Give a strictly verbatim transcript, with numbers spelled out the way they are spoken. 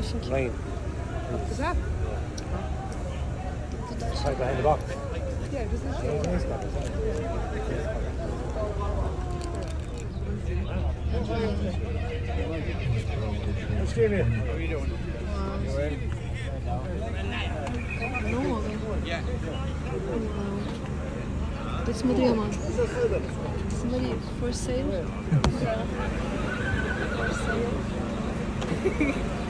машинки. Rain. Güzel. It's right behind the box. Yeah, güzel. Nice car. What's your name? How are you doing? You alright? Ну, ты смотри, мама. Смотри, for sale. For sale.